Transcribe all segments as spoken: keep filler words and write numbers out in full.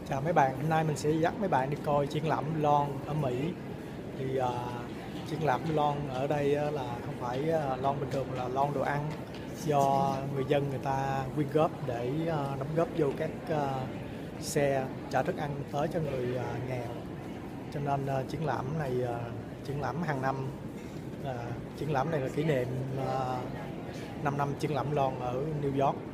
Chào mấy bạn, hôm nay mình sẽ dắt mấy bạn đi coi triển lãm lon ở Mỹ. Thì uh, triển lãm lon ở đây uh, là không phải uh, lon bình thường, mà là lon đồ ăn do người dân người ta quyên góp để uh, đóng góp vô các uh, xe chở thức ăn tới cho người uh, nghèo. Cho nên uh, triển lãm này uh, triển lãm hàng năm. Uh, triển lãm này là kỷ niệm uh, năm năm triển lãm lon ở New York.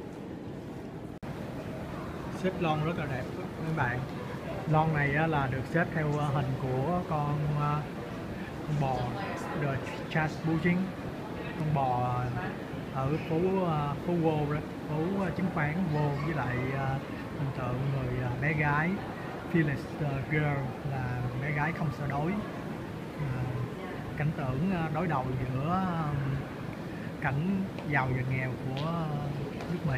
Xếp lon rất là đẹp các bạn. Lon này là được xếp theo hình của con con bò The Chasbourging, con bò ở phố phố Wall, phố chứng khoán Wall, với lại hình tượng người bé gái Fearless Girl, là bé gái không sợ đối. Cảnh tượng đối đầu giữa cảnh giàu và nghèo của nước Mỹ,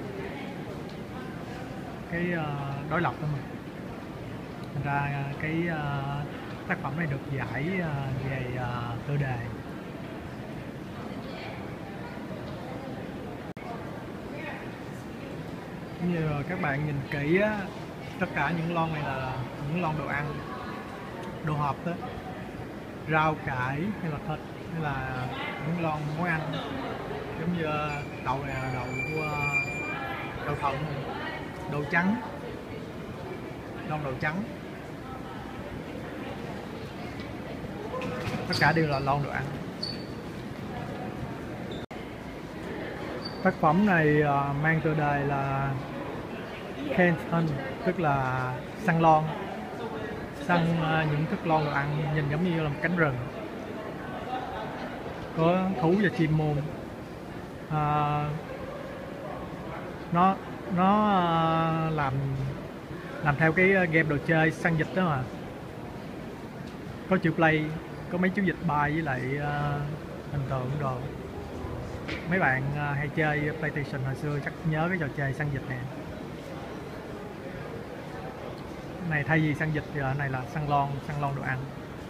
cái đối lập đó mà. Thành ra cái uh, tác phẩm này được giải uh, về uh, tựa đề. Như các bạn nhìn kỹ á, tất cả những lon này là những lon đồ ăn, đồ hộp đó, rau cải hay là thịt, hay là những lon món ăn, giống như đậu này là đậu đậu phộng, đậu trắng, lon đậu trắng, tất cả đều là lon đồ ăn. Tác phẩm này uh, mang tựa đề là Canned Hunt, tức là săn lon, săn uh, những thức lon đồ ăn, nhìn giống như là một cánh rừng có thú và chim muôn. Uh, nó nó uh, làm làm theo cái game đồ chơi săn vịt đó mà, có chữ play, có mấy chú vịt bay với lại uh, hình tượng đồ. Mấy bạn uh, hay chơi PlayStation hồi xưa chắc nhớ cái trò chơi săn vịt này. Này thay vì săn vịt thì ở này là săn lon, săn lon đồ ăn.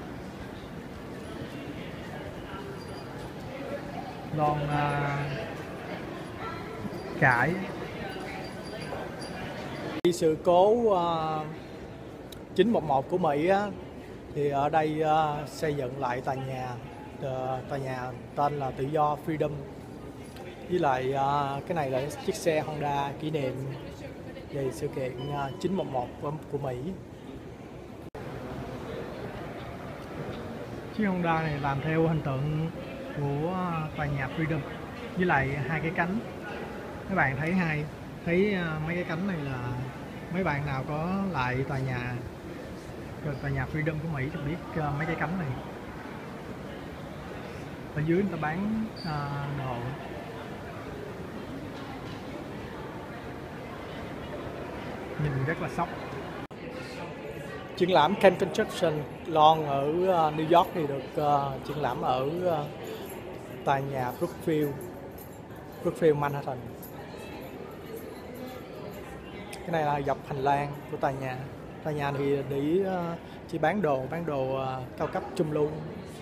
Lon uh, cải. Khi sự cố uh, chín một một của Mỹ á, thì ở đây uh, xây dựng lại tòa nhà, uh, tòa nhà tên là Tự Do Freedom. Với lại uh, cái này là chiếc xe Honda kỷ niệm về sự kiện uh, chín một một của, của Mỹ. Chiếc Honda này làm theo hình tượng của tòa nhà Freedom, với lại hai cái cánh. Các bạn thấy hai thấy uh, mấy cái cánh này là mấy bạn nào có lại tòa nhà tòa nhà Freedom của Mỹ thì biết uh, mấy cái cánh này. Ở dưới người ta bán uh, đồ. Nhìn rất là sốc. Triển lãm Ken Construction Lon ở uh, New York thì được uh, triển lãm ở uh, tòa nhà Brookfield, Brookfield Manhattan. Cái này là dọc hành lang của tòa nhà. Tòa nhà thì để uh, chỉ bán đồ, bán đồ uh, cao cấp trung lưu.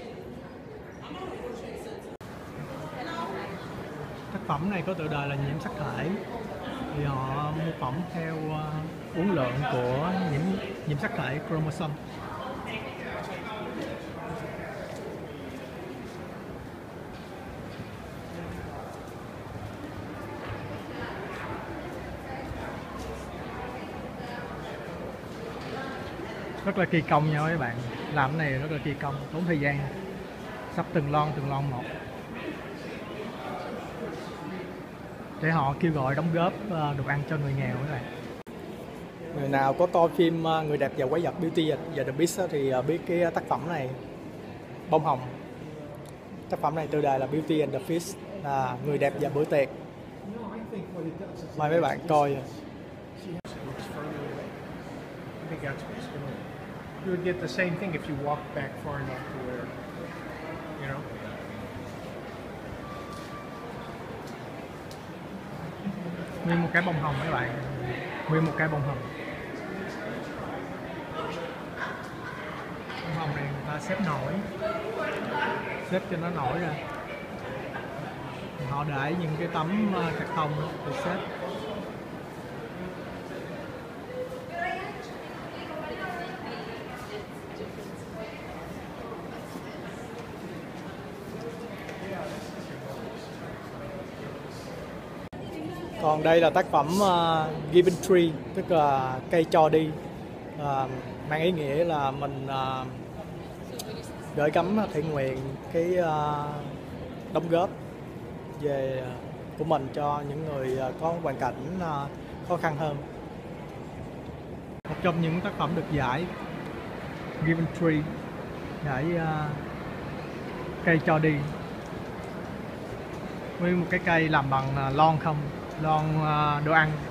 Tác phẩm này có tựa đề là nhiễm sắc thể. Thì họ mô phỏng theo uh, uốn lượn của nhiễm nhiễm sắc thể chromosome. Rất là kỳ công nha các bạn, làm cái này rất là kỳ công, tốn thời gian, sắp từng lon từng lon một để họ kêu gọi đóng góp đồ ăn cho người nghèo các bạn. Người nào có coi phim Người đẹp và quái vật Beauty và the Beast thì biết cái tác phẩm này, bông hồng. Tác phẩm này tựa đề là Beauty and the Beast, là Người đẹp và bữa tiệc. Mời mấy bạn coi. You would get the same thing if you walked back far enough to where, you know. Nguyên một cái bông hồng các bạn, nguyên một cái bông hồng. Bông hồng này người ta xếp nổi, xếp cho nó nổi ra. Họ để những cái tấm cạc tông để xếp. Còn đây là tác phẩm uh, Given Tree, tức là cây cho đi, uh, mang ý nghĩa là mình uh, gửi gắm thể nguyện cái uh, đóng góp về uh, của mình cho những người uh, có hoàn cảnh uh, khó khăn hơn. Một trong những tác phẩm được giải Given Tree, giải uh, cây cho đi, với một cái cây làm bằng uh, lon không, lon uh, đồ ăn.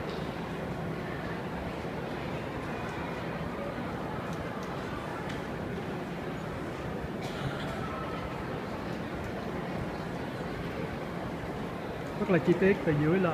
Rất là chi tiết từ dưới lên.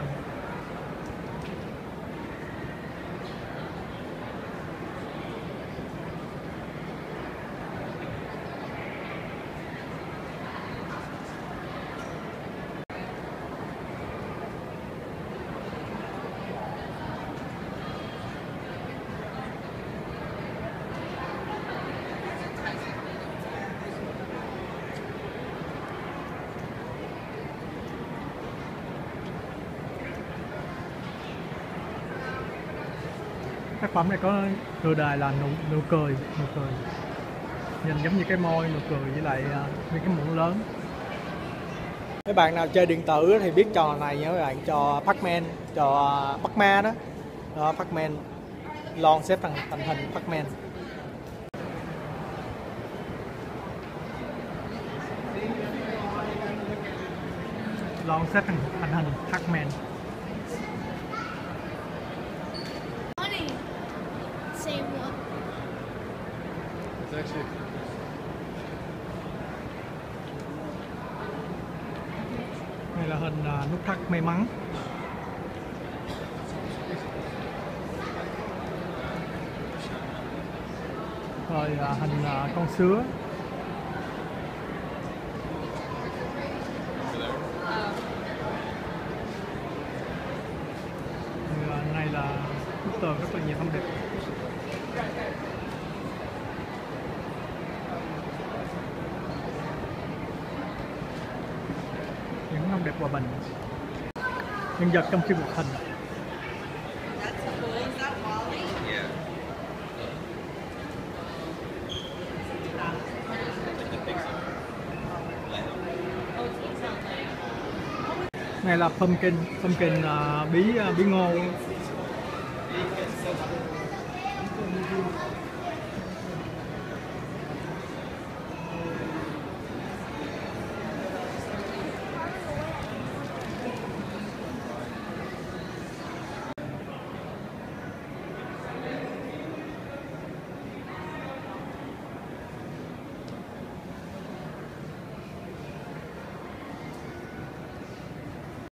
Tác phẩm này có tựa đề là nụ nụ cười, nụ cười nhìn giống như cái môi, nụ cười với lại uh, những cái muỗng lớn. Mấy bạn nào chơi điện tử thì biết trò này nha các bạn, trò Pac-Man, trò uh, Pac-Man đó, đó Pac-Man, lon xếp thành thành hình Pac-Man. Lon xếp thành thành hình Pac-Man. Same one. It's actually Đây là hình uh, nút thắt may mắn. Rồi uh, hình uh, con sứa. Thì, uh, này là bức tường rất là nhiều thông điệp. Những thông điệp hòa bình, nhân vật trong phim hoạt hình. Này là pumpkin, pumpkin uh, bí uh, bí ngô.